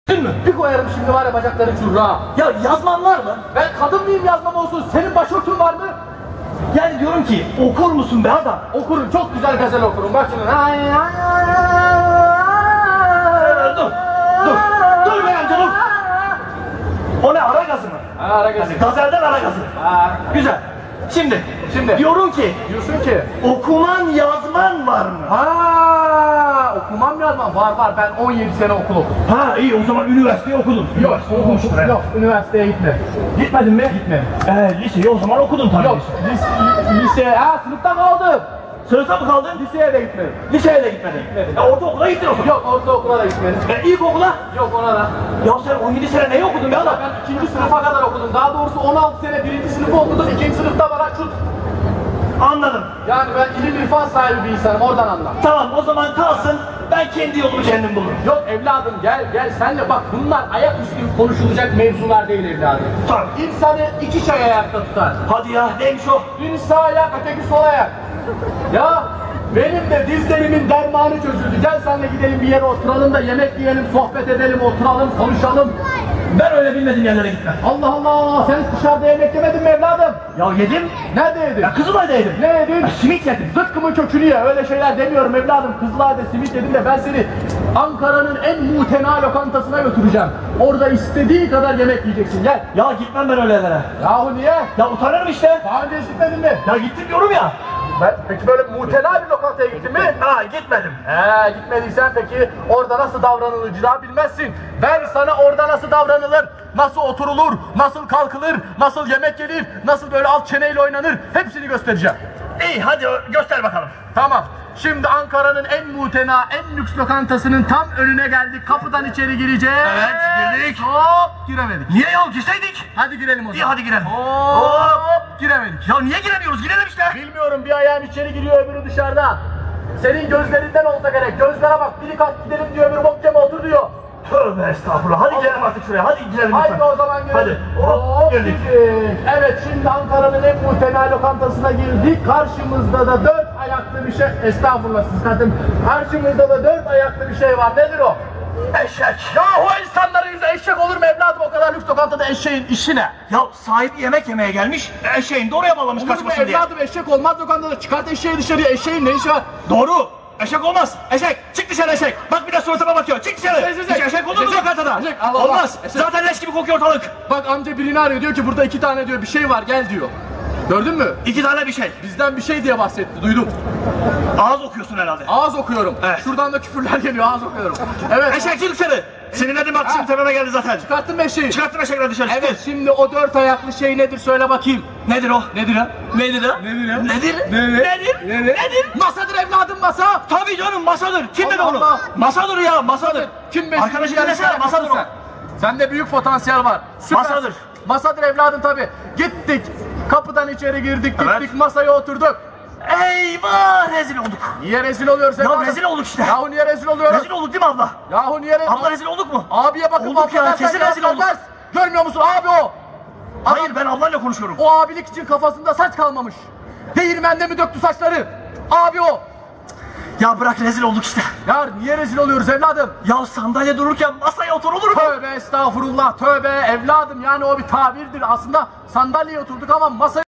mü? Bir koyarım şimdi var ya bacakları çurra. Ya yazman var mı? Ben kadın mıyım yazmam olsun? Senin başörtün var mı? Yani diyorum ki okur musun be adam? Okurum, çok güzel gazel okurum. Bak şimdi. Dur be amca dur. O ne, ara gazı mı? Ha, ara gazı. Yani gazelden ara gazı. Ha. Güzel. Şimdi diyorum ki okuman yazman var mı? Ha, okumam yazmam var. Ben 17 sene okul okudum. Ha iyi, o zaman üniversiteyi okudun. Yok, üniversiteye gitmedim. Gitmedin mi? Gitmedim. Liseyi o zaman okudun tabii. Yok, lise, sınıfta kaldım. Sınıfta mı kaldın? Liseye de gitmedim. Liseye de gitmedin. Ortaokula gittin o zaman. Yok, ortaokula da gitmedim. İlkokula? Yok, ona da. Ya sen 17 sene neyi okudun be adam? Ben 2. sınıfa kadar okudum. Daha doğrusu 16 sene 1. sınıfı okudum. 2. sınıfta bana şut. Anladım. Yani ben ilim irfan sahibi bir insanım, oradan anla. Tamam, o zaman kalsın, ben kendi yolumu kendim bulurum. Yok evladım, gel senle bak, bunlar ayaküstü konuşulacak mevzular değil evladım. Tamam. İnsanı iki şey ayakta tutar. Hadi ya, neymiş o? Biri sağ ayak, öteki sol ayak. Ya benim de dizlerimin dermanı çözüldü. Gel senle gidelim bir yere oturalım da yemek yiyelim, sohbet edelim, oturalım, konuşalım. Ben öyle bilmediğim yerlere gitmem. Allah Allah, sen hiç dışarıda yemek yemedin mi evladım? Ya yedim. Nerede yedin? Ya Kızılay'da yedim. Ne yedin? Ya simit yedim. Zıkkımın kökünü ye, öyle şeyler demiyorum evladım. Kızılay'da simit yedim de ben seni Ankara'nın en mutena lokantasına götüreceğim. Orada istediği kadar yemek yiyeceksin, gel. Ya gitmem ben öyle yerlere. Yahu niye? Ya utanırım işte. Daha önce hiç gitmedin mi? Ya gittim diyorum ya. Peki böyle mutena bir lokantaya gittin mi? Ha, gitmedim. Gitmediysen peki orada nasıl davranılacağı bilmezsin. Ben sana orada nasıl davranılır, nasıl oturulur, nasıl kalkılır, nasıl yemek yenir, nasıl böyle alt çeneyle oynanır, hepsini göstereceğim. İyi, hadi göster bakalım. Tamam. Şimdi Ankara'nın en mutena, en lüks lokantasının tam önüne geldik. Kapıdan içeri gireceğiz. Evet, girdik. Hop, giremedik. Niye ya, girseydik? Hadi girelim o zaman. İyi, hadi girelim. Hop, giremedik. Ya niye giremiyoruz? Girelim işte. Bilmiyorum, bir ayağım içeri giriyor, öbürü dışarıda. Senin gözlerinden olsa gerek. Gözlere bak, biri kalk gidelim diyor, öbürü bok yeme otur diyor. Tövbe estağfurullah. Hadi girelim artık şuraya. Hadi girelim lütfen. Haydi o zaman girelim. Hadi. Hop, girdik. Evet, şimdi Ankara'nın en muhtemel lokantasına girdik. Karşımızda da 4 ayaklı bir şey. Estağfurullah siz kadın. Karşımızda da 4 ayaklı bir şey var. Nedir o? Eşek. Ya o insanların yüzü eşek olur mu evladım? O kadar lüks lokantada eşeğin işi ne? Ya sahibi yemek yemeye gelmiş. Eşeğini de oraya bağlamış Olur mu kaçmasın diye. evladım, eşek olmaz lokantada. Çıkart eşeği dışarıya. Eşeğin ne işi var? Doğru. Eşek olmaz. Eşek. Çık dışarı eşek. Bak bir de suratıma bakıyor. Çık dışarı. Eşek olur mu lokantada? Eşek, Allah Allah. Olmaz. Eşek. Zaten leş gibi kokuyor ortalık. Bak amca birini arıyor, diyor ki burada 2 tane diyor bir şey var, gel diyor. Gördün mü? 2 tane bir şey. Bizden bir şey diye bahsetti, duydum. Ağız okuyorsun herhalde. Ağız okuyorum. Evet. Şuradan da küfürler geliyor, ağız okuyorum. Evet. Eşek çık dışarı. Sinirlendim bak, şimdi tepeme geldi zaten. Çıkarttın mı eşeği? Çıkarttım eşekleri dışarı. Evet, şimdi o 4 ayaklı şey nedir söyle bakayım. Nedir o? Nedir ha? Nedir o? Nedir ya? Nedir? Nedir? Nedir? Masadır evladım, masa. Tabii canım, masadır. Kim dedi Allah onu? Allah. Masadır ya, masadır. Kim Arkadaşı dinlesene, masadır o. Sende büyük potansiyel var. Süpersin. Masadır. Masadır evladım tabii. Gittik. Kapıdan içeri girdik, gittik, Evet. masaya oturduk. Eyvah, rezil olduk. Niye rezil oluyoruz evladım? Ya rezil olduk işte. Yahu niye rezil oluyoruz? Rezil olduk değil mi abla? Yahu niye rezil? Abla rezil olduk mu? Abiye bakın. Olduk ya, kesin rezil olduk. Görmüyor musun abi o? Hayır, ben ablayla konuşuyorum. O abilik için kafasında saç kalmamış. Değirmende mi döktü saçları? Abi o. Ya bırak, rezil olduk işte. Ya niye rezil oluyoruz evladım? Ya sandalye dururken masaya oturulur mu? Tövbe estağfurullah, tövbe evladım, yani o bir tabirdir. Aslında sandalyeye oturduk ama masaya